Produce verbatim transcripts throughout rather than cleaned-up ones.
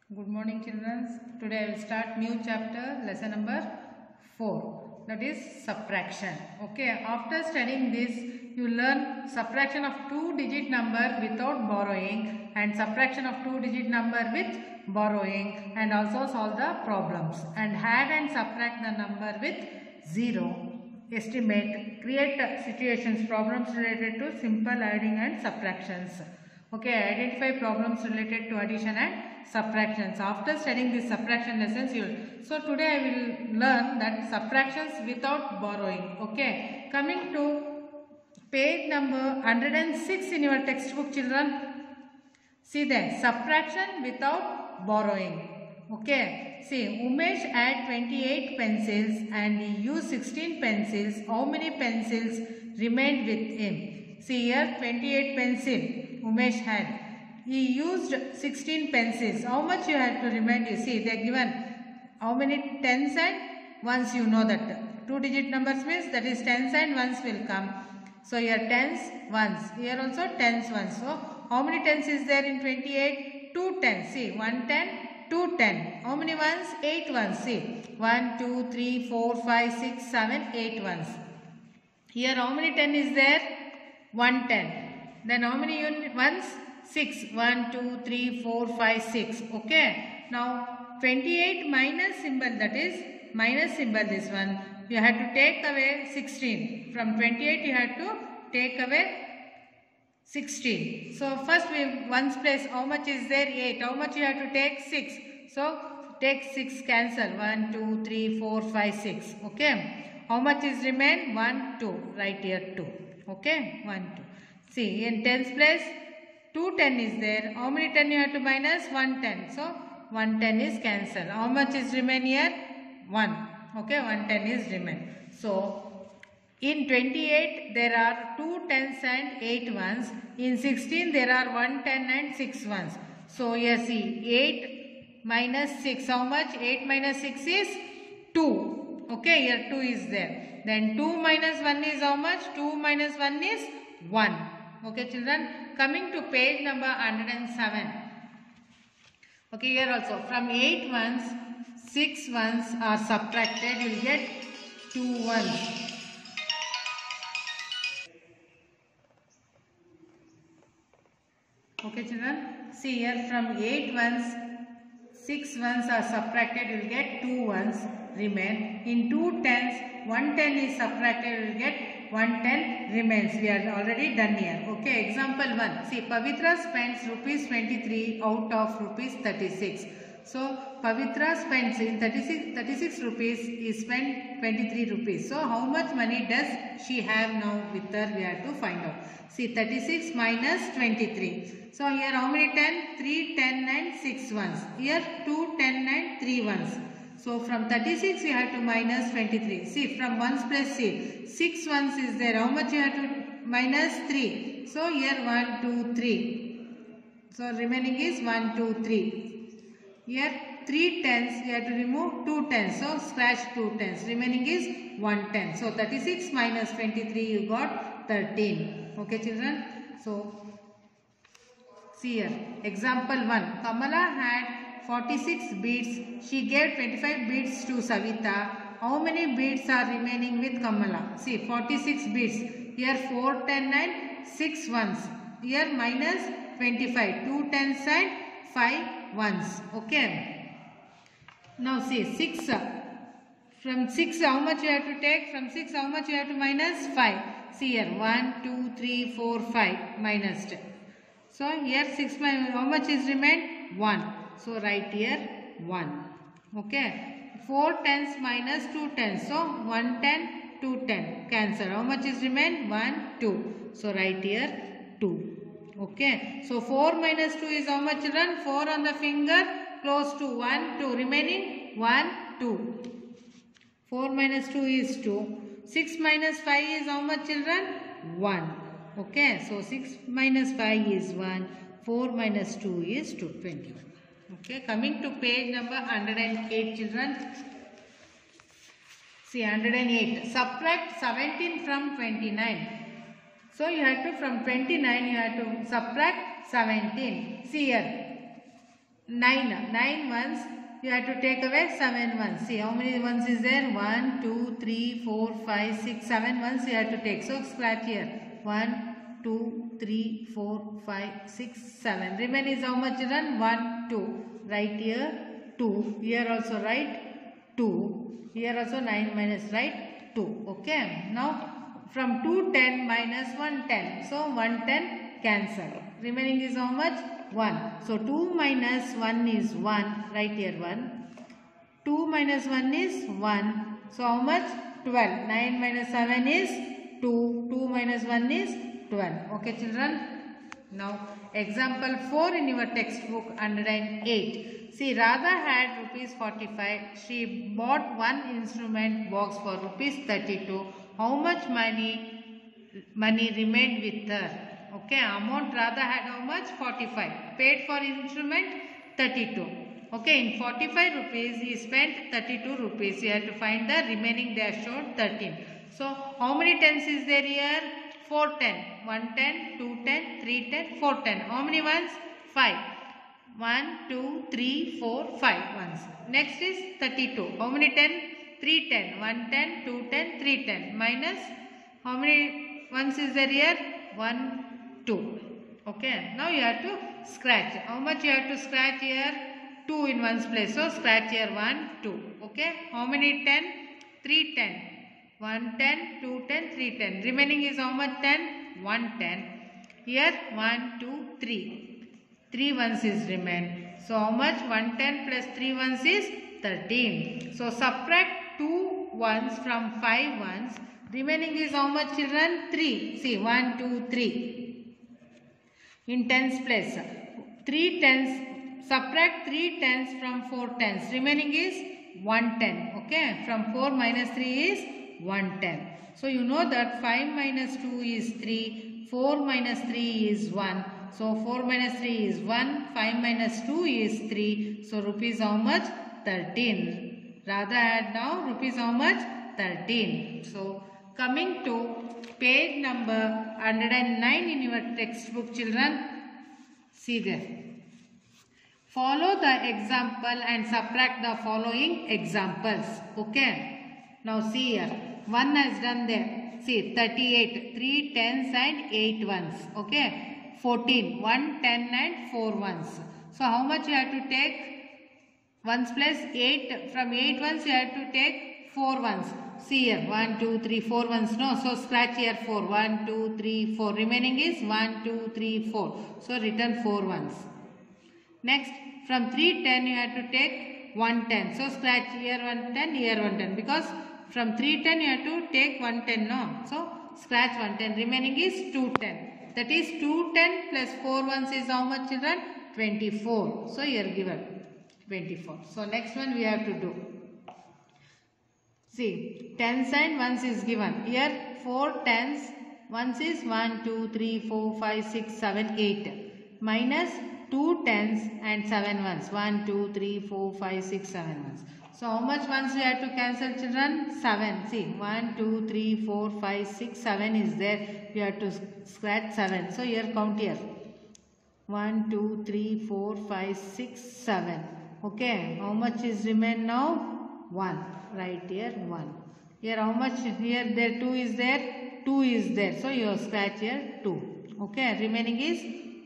Good morning, children. Today I will start new chapter, lesson number four. That is subtraction. Okay. After studying this, you learn subtraction of two-digit number without borrowing and subtraction of two-digit number with borrowing, and also solve the problems and add and subtract the number with zero. Estimate, create situations, problems related to simple adding and subtractions. Okay, identify problems related to addition and subtractions. After studying these subtraction lessons, you will. So today I will learn that subtractions without borrowing. Okay, coming to page number one hundred six in your textbook, children. See there, subtraction without borrowing. Okay, see, Umesh had twenty-eight pencils and he used sixteen pencils. How many pencils remained with him? See here, twenty-eight pencils Umesh had. He used sixteen pencils. How much you had to remind you? See, they are given how many tens and ones, you know that. Two digit numbers means that is tens and ones will come. So here tens, ones. Here also tens, ones. So how many tens is there in twenty-eight? Two tens. See, one ten, two ten. How many ones? Eight ones. See, one, two, three, four, five, six, seven, eight ones. Here how many ten is there? one ten. Then how many unit ones? six. one, two, three, four, five, six. Okay. Now twenty-eight minus symbol, that is minus symbol, this one. You had to take away sixteen. From twenty-eight you had to take away sixteen. So first we ones place, how much is there? eight. How much you have to take? six. So take six, cancel. one, two, three, four, five, six. Okay. How much is remain? one, two. Right here two. Okay. one, two. See, in tens place, two ten is there. How many ten you have to minus? one ten. So, one ten is cancelled. How much is remain here? one. Okay, one ten is remain. So, in twenty-eight, there are two tens and eight ones. In sixteen, there are one ten and six ones. So, here see, eight minus six. How much? eight minus six is two. Okay, here two is there. Then two minus one is how much? two minus one is one. Okay, children, coming to page number one hundred seven. Okay, here also from eight ones, six ones are subtracted, you will get two ones. Okay, children, see here from eight ones, six ones are subtracted, you will get two ones remain. In two tens, one ten is subtracted, you will get one ten remains. We are already done here. Okay, example one. See, Pavitra spends rupees twenty-three out of rupees thirty-six. So, Pavitra spends in thirty-six, thirty-six rupees is spent twenty-three rupees. So, how much money does she have now with her? We have to find out. See, thirty-six minus twenty-three. So, here how many ten? three, ten and six ones. Here two, ten and three ones. So, from thirty-six you have to minus twenty-three. See, from ones plus see, six ones is there. How much you have to minus three? So, here one, two, three. So, remaining is one, two, three. Here three tens, you have to remove two tens. So, scratch two tens. Remaining is one ten. So, thirty-six minus twenty-three, you got thirteen. Okay, children. So, see here. Example one. Kamala had forty-six beads. She gave twenty-five beads to Savita. How many beads are remaining with Kamala? See, forty-six beads. Here four, ten and six ones. Here minus twenty-five. two tens and five ones. Okay. Now see, six. From six, how much you have to take? From six, how much you have to minus? five. See here, one, two, three, four, five. Minus ten. So, here six minus, how much is remained? one. So, write here one. Okay. four tens minus two tens. So, one ten, two ten. Cancel. How much is remain? one, two. So, write here two. Okay. So, four minus two is how much, children? four on the finger, close to one, two. Remaining one, two. four minus two is two. six minus five is how much, children? one. Okay. So, six minus five is one. four minus two is two. twenty-one. Okay, coming to page number one hundred eight, children. See, one hundred eight. Subtract seventeen from twenty-nine. So, you have to, from twenty-nine, you have to subtract seventeen. See here. nine. nine ones. You have to take away seven ones. See how many ones is there? one, two, three, four, five, six, seven ones you have to take. So scratch here. one, two, three, four, five, six, seven. Remain is how much children? one, two. Write here two. Here also write two. Here also nine minus write two. Okay. Now from two ten minus one ten. So one ten cancel. Remaining is how much? one. So two minus one is one. Write here one. two minus one is one. So how much? twelve. nine minus seven is two. two minus one is twelve. Okay children. Now example four in your textbook one hundred eight. See, Radha had rupees forty-five. She bought one instrument box for rupees thirty-two. How much money money remained with her? Okay, amount Radha had how much? forty-five. Paid for instrument thirty-two. Okay, in forty-five rupees he spent thirty-two rupees. You have to find the remaining dash showed thirteen. So how many tens is there here? four ten. one ten, two ten, three ten, four ten. How many ones? five. one, two, three, four, five ones. Next is thirty-two. How many ten? three ten. one ten, two ten, three ten. Minus how many ones is there here? one, two. Okay. Now you have to scratch. How much you have to scratch here? two in one's place. So scratch here one, two. Okay. How many ten? three ten. one ten, two ten, three ten. Remaining is how much ten? one ten. Here one, two, three. three ones is remain. So how much? one ten plus three ones is thirteen. So subtract two ones from five ones. Remaining is how much children? three. See one, two, three. In tens place. three tens. Subtract three tens from four tens. Remaining is one ten. Okay. From four minus three is one ten. So you know that five minus two is three. four minus three is one. So four minus three is one. five minus two is three. So rupees how much? thirteen. Radha had now rupees how much? thirteen. So coming to page number one hundred nine in your textbook children. See there. Follow the example and subtract the following examples. Okay. Now see here. one has done there. See thirty-eight. three tens and eight ones. Okay. fourteen. one ten and four ones. So how much you have to take? Ones plus eight. From eight ones you have to take four ones. See here. one, two, three, four ones. No. So scratch here four. one, two, three, four. Remaining is one, two, three, four. So return four ones. Next. From three ten you have to take one ten. So scratch here one ten, here one ten. Because from three ten you have to take one ten. No. So scratch one ten. Remaining is two ten. That is two ten plus four ones is how much children? twenty-four. So here given twenty-four. So next one we have to do. See, tens and ones is given. Here four tens, ones is one, two, three, four, five, six, seven, eight. Minus two tens and seven ones. one, two, three, four, five, six, seven ones. So how much ones we have to cancel children? seven. See, one, two, three, four, five, six, seven is there. You have to scratch seven. So here count here. one, two, three, four, five, six, seven. Okay. How much is remain now? one. Right here one. Here how much? Here there two is there. two is there. So you scratch here two. Okay. Remaining is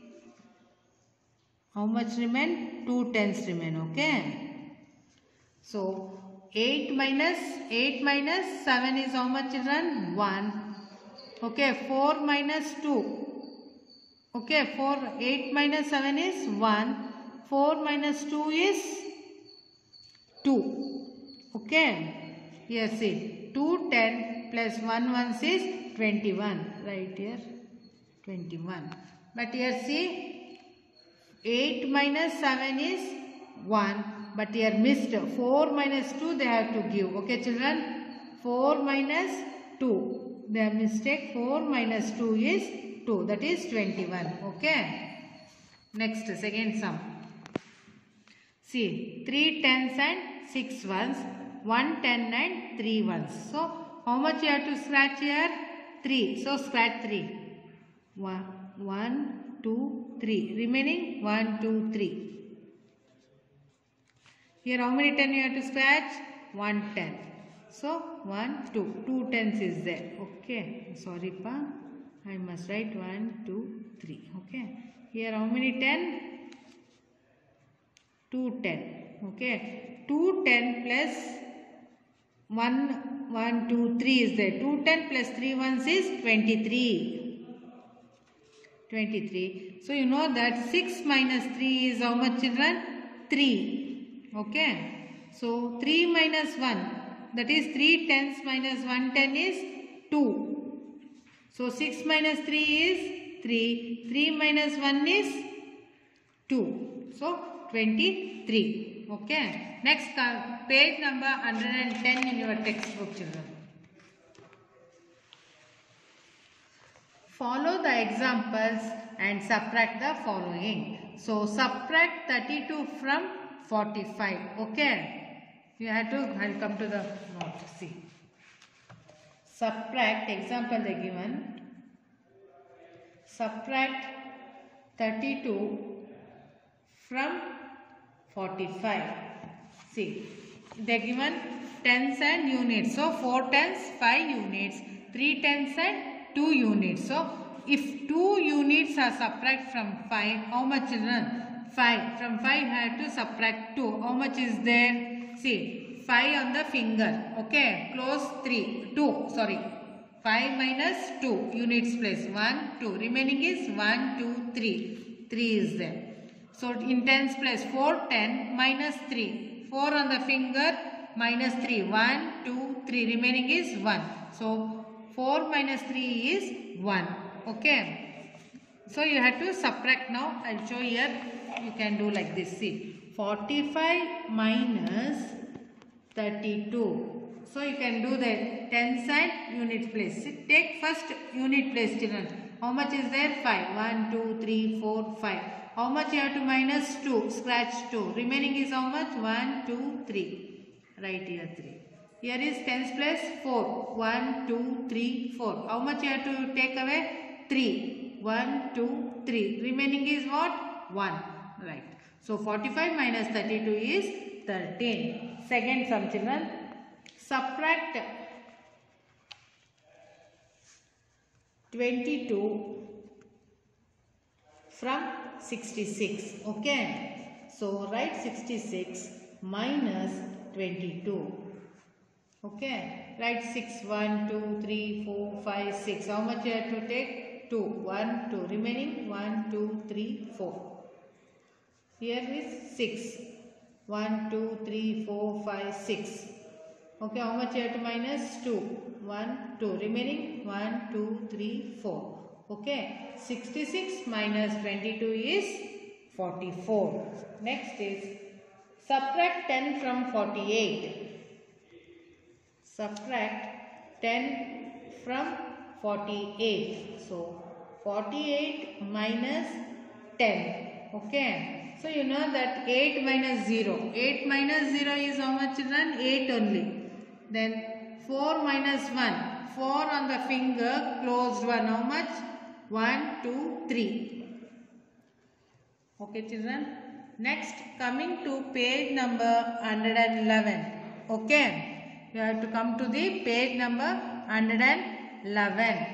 how much remain? two tens remain. Okay. So eight minus eight minus seven is how much children? one. Okay. four minus two. Okay. four. eight minus seven is one. four minus two is two. Okay. Here see. two ten plus one ones is twenty-one. Right here. twenty-one. But here see. eight minus seven is one. But here missed. four minus two they have to give. Okay children. four minus two. Their mistake. four minus two is two. That is twenty-one. Okay. Next second sum. See. three tens and six ones. one ten and three ones. So how much you have to scratch here? three. So scratch three. one, one, two, three. Remaining one, two, three. Here how many ten you have to scratch? one ten. So one, two. two tens is there. Okay. Sorry pa. I must write one, two, three. Okay. Here how many ten? two ten. Okay. two ten plus one, one, two, three is there. two ten plus three ones is twenty-three. twenty-three. So you know that six minus three is how much, children? three. Okay. So three minus one, that is three tens minus one ten is two. So six minus three is three. three minus one is two. So twenty-three. Okay. Next, page number one hundred ten in your textbook, children. Follow the examples and subtract the following. So subtract thirty-two from forty-five. Okay. You have to, I will come to the note. See. Subtract, example they given. Subtract thirty-two from forty-five. See. They given tens and units. So four tens, five units. three tens and two units. So if two units are subtract from five, how much, children? five. From five I have to subtract two. How much is there? See, five on the finger. Okay, close three. two. Sorry. five minus two units place. one, two. Remaining is one, two, three. three is there. So in tens place four, ten minus three. four on the finger minus three. one, two, three. Remaining is one. So four minus three is one. Okay. So you have to subtract now. I will show here. You can do like this. See. forty-five minus thirty-two. So you can do the tens and unit place. Take first unit place, children. How much is there? five. one, two, three, four, five. How much you have to minus two? Scratch two. Remaining is how much? one, two, three. Right here three. Here is tens place four. one, two, three, four. How much you have to take away? three. one, two, three. Remaining is what? one. Right. So forty-five minus thirty-two is thirteen. Second sum, children. Subtract twenty-two from sixty-six. Okay. So write sixty-six minus twenty-two. Okay. Write six. one, two, three, four, five, six. How much you have to take? two. one, two. Remaining one, two, three, four. Here is six. one, two, three, four, five, six. Okay, how much you have to minus? two. one, two. Remaining one, two, three, four. Okay, sixty-six minus twenty-two is forty-four. Next is subtract ten from forty-eight. Subtract ten from forty-eight. So, forty-eight minus ten. Okay. So, you know that eight minus zero. eight minus zero is how much, children? eight only. Then four minus one. four on the finger, closed one. How much? one, two, three. Okay, children. Next, coming to page number one hundred eleven. Okay. You have to come to the page number one hundred eleven.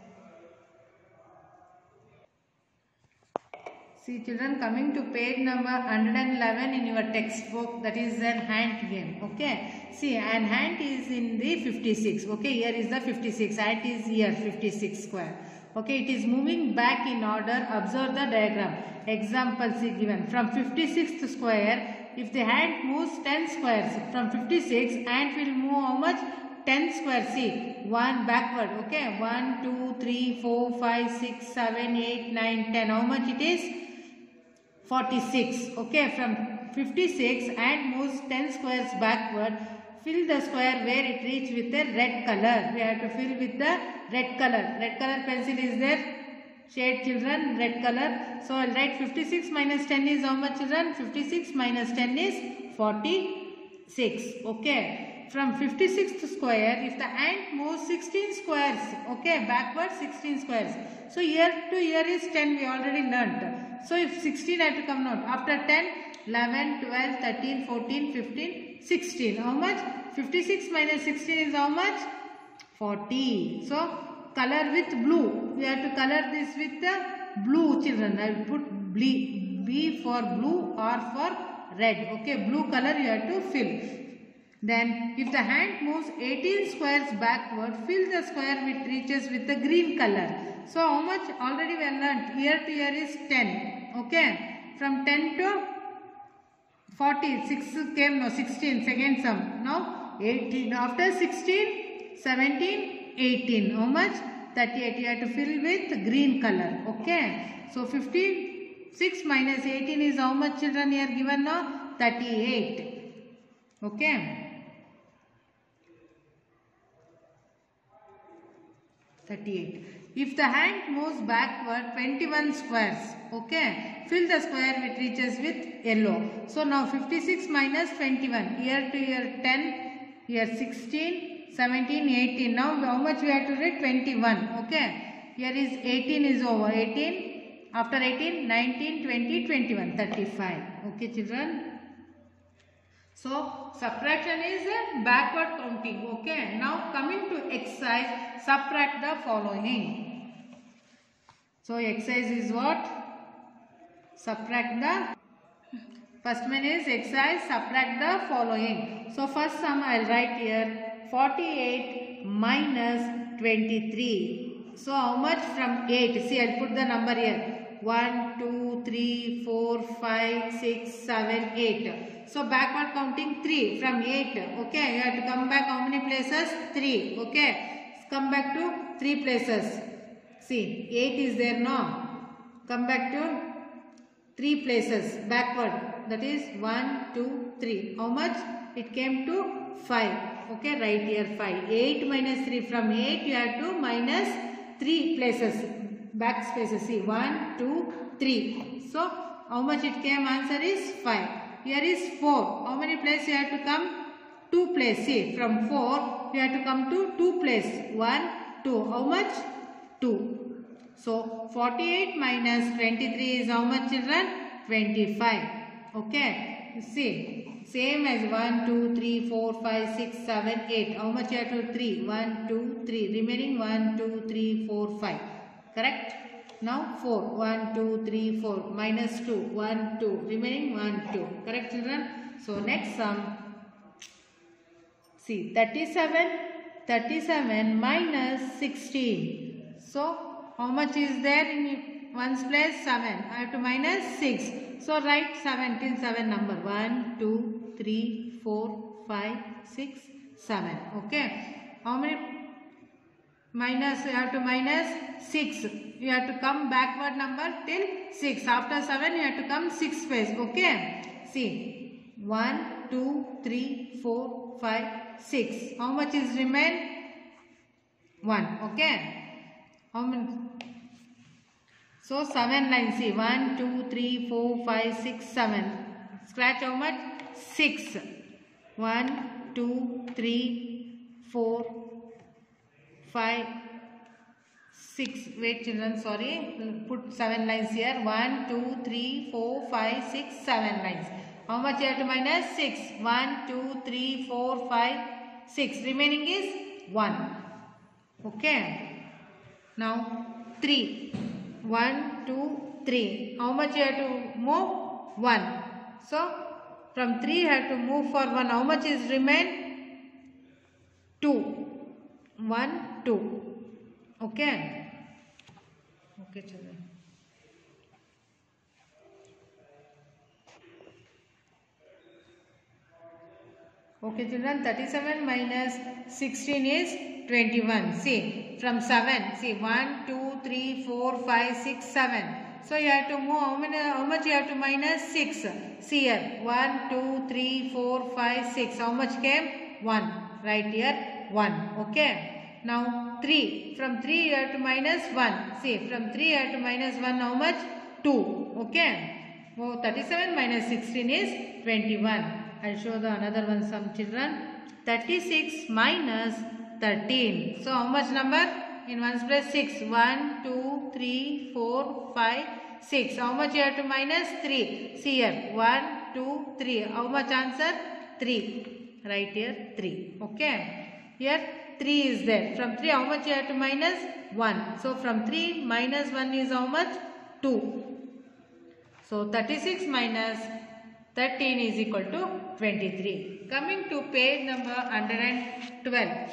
See, children, coming to page number one hundred eleven in your textbook, that is an ant game. Okay. See, an ant is in the fifty-six. Okay, here is the fifty-six. Ant is here, fifty-six square. Okay, it is moving back in order. Observe the diagram. Examples is given. From fifty-sixth square, if the ant moves ten squares, from fifty-six, ant will move how much? ten squares. See, one backward. Okay, one, two, three, four, five, six, seven, eight, nine, ten. How much it is? forty-six. Okay, from fifty-six, ant moves ten squares backward. Fill the square where it reach with the red color. We have to fill with the red color. Red color pencil is there. Shade, children, red color. So, I will write fifty-six minus ten is how much, children? fifty-six minus ten is forty-six. Okay. From fifty-sixth square, if the ant moves sixteen squares, okay, backward sixteen squares. So, here to here is ten, we already learnt. So, if sixteen have to come out. After ten, eleven, twelve, thirteen, fourteen, fifteen, sixteen. How much? fifty-six minus sixteen is how much? forty. So color with blue. We have to color this with the blue, children. I will put B, B for blue or for red. Okay, blue color you have to fill. Then if the hand moves eighteen squares backward, fill the square which reaches with the green color. So how much? Already we have learnt. Year to year is ten. Okay. From ten to forty. six came, no, sixteen. Second sum. Now eighteen. After sixteen, seventeen, eighteen. How much? thirty-eight. You have to fill with green color. Okay. So fifty-six minus eighteen is how much, children, here given now? thirty-eight. Okay. thirty-eight. If the hand moves backward twenty-one squares, okay, fill the square which reaches with yellow. So now fifty-six minus twenty-one, year to year ten, year sixteen, seventeen, eighteen. Now how much we have to read? twenty-one. Okay. Here is eighteen is over. eighteen. After eighteen, nineteen, twenty, twenty-one, thirty-five. Okay, children. So subtraction is a backward counting. Okay. Now coming to exercise, subtract the following. So exercise is what? Subtract the. First one is exercise, subtract the following. So first sum I will write here, forty-eight minus twenty-three. So how much from eight? See, I will put the number here. one, two, three, four, five, six, seven, eight. So backward counting three from eight. Okay, you have to come back how many places? three. Okay, come back to three places. See, eight is there now. Come back to three places backward. That is one, two, three. How much? It came to five. Okay, right here five. eight minus three. From eight you have to minus three places. Back spaces. See, one, two, three. So how much it came? Answer is five. Here is four. How many places you have to come? two place. See, from four you have to come to two place. one, two. How much? two. So forty-eight minus twenty-three is how much, children? twenty-five. Okay. See, same as one, two, three, four, five, six, seven, eight. How much you have to? three. one, two, three. Remaining one, two, three, four, five. Correct? Now four. one, two, three, four. Minus two. one, two. Remaining one, two. Correct, children? So next sum. See, thirty-seven. thirty-seven minus sixteen. So how much is there in one's place? seven. I have to minus six. So write seven till seven number. one, two, three, four, five, six, seven. Okay. How many? Minus, you have to minus six. You have to come backward number till six. After seven, you have to come six space. Okay. See. one, two, three, four, five, six. How much is remain? one. Okay. How many? So seven lines. See. one, two, three, four, five, six, seven. Scratch how much? six. one, two, three, four, five, six. Wait, children, sorry. We'll put seven lines here. one, two, three, four, five, six, seven lines. How much you have to minus? six. one, two, three, four, five, six. Remaining is one. Okay. Now three. one, two, three. How much you have to move? one. So from three you have to move for one. How much is remain? two. one, two. Okay. Okay, children. Okay, children. thirty-seven minus sixteen is twenty-one. See, from seven. See, one, two, three, four, five, six, seven. So you have to move. How many? How much you have to minus? six. See here. one, two, three, four, five, six. How much came? one. Right here. one. Okay. Now three. From three you have to minus one. See, from three you have to minus one. How much? two. Okay. So thirty-seven minus sixteen is twenty-one. I will show the another one, some children. thirty-six minus thirteen. So how much number? In one's place? six. one, two, three, four, five, six. How much you have to minus? three. See here. one, two, three. How much answer? three. Right here three. Okay. Here three is there. From three, how much you have to minus? one. So from three minus one is how much? two. So thirty-six minus thirteen is equal to twenty-three. Coming to page number one hundred twelve.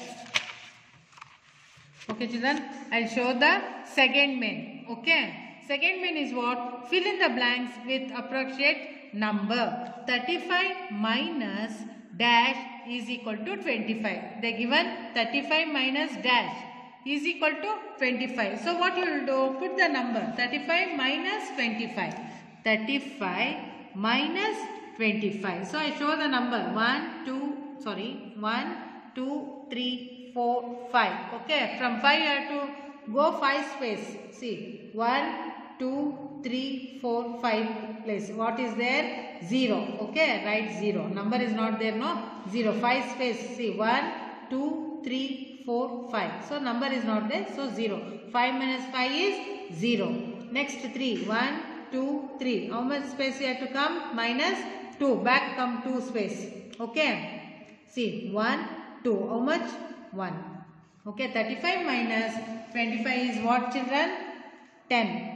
Okay children, I will show the second main. Okay. Second main is what? Fill in the blanks with approximate number. thirty-five minus dash is equal to twenty-five. They given thirty-five minus dash is equal to twenty-five. So what you will do? Put the number. thirty-five minus twenty-five. thirty-five minus twenty-five. So I show the number. one, two, sorry. one, two, three, four, five. Okay. From five you have to go five space. See. one, two, three, four, five place. What is there? zero. Okay. Write zero. Number is not there. No. zero. five space. See. one, two, three, four, five. So number is not there. So zero. five minus five is zero. Next three. one, two, three. How much space you have to come? Minus two. Back come two space. Okay. See. one, two. How much? one. Okay. thirty-five minus twenty-five is what children? ten.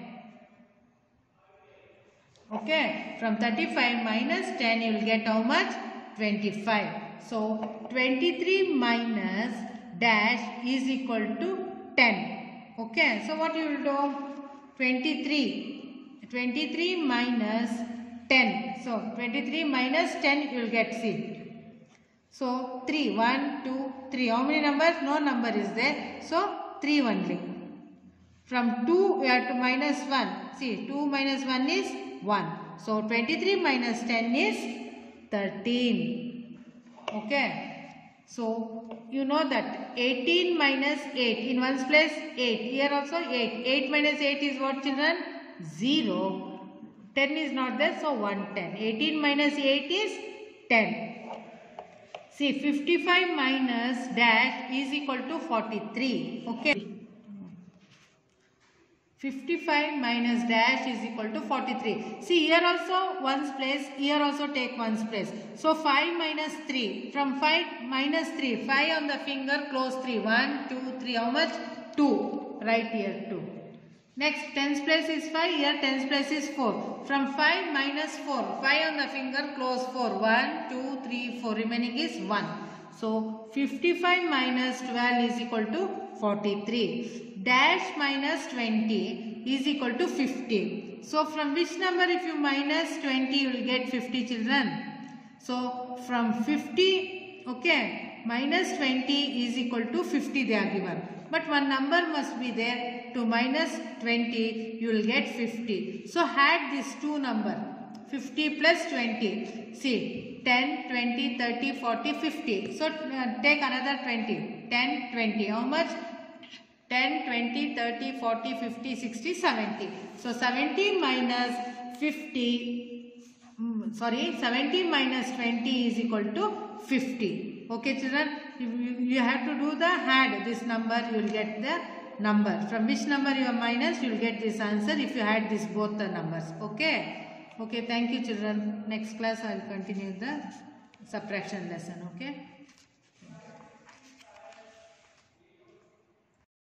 Okay. From thirty-five minus ten you will get how much? twenty-five. So twenty-three minus dash is equal to ten. Okay. So what you will do? twenty-three. twenty-three minus ten. So twenty-three minus ten you will get C. So three. one, two, three. How many numbers? No number is there. So three only. From two we have to minus one. See, two minus one is one. So twenty-three minus ten is thirteen. Okay. So you know that eighteen minus eight. In one's place eight. Here also eight. eight minus eight is what children? zero. ten is not there. So one hundred ten. eighteen minus eight is ten. See, fifty-five minus dash is equal to forty-three. Okay. fifty-five minus dash is equal to forty-three. See, here also one's place, here also take one's place. So five minus three. From five minus three. five on the finger, close three. one, two, three. How much? two. Right here two. Next, tens place is five. Here tens place is four. From five minus four. five on the finger, close four. one, two, three, four. Remaining is one. So fifty-five minus twelve is equal to forty-three. Dash minus twenty is equal to fifty. So from which number if you minus twenty you will get fifty children. So from fifty, okay, minus twenty is equal to fifty they are given. But one number must be there. To minus twenty you will get fifty. So add these two number. fifty plus twenty. See, ten, twenty, thirty, forty, fifty. So uh, take another twenty. ten, twenty. How much? ten, twenty, thirty, forty, fifty, sixty, seventy. So seventy minus fifty, mm, sorry, seventy minus twenty is equal to fifty. Okay children, you, you have to do the add this number, you will get the number. From which number you are minus, you will get this answer if you add this both the numbers. Okay. Okay, thank you children. Next class I will continue the subtraction lesson. Okay.